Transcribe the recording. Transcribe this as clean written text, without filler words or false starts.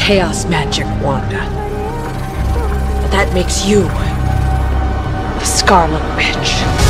chaos magic, Wanda. But that makes you the Scarlet Witch.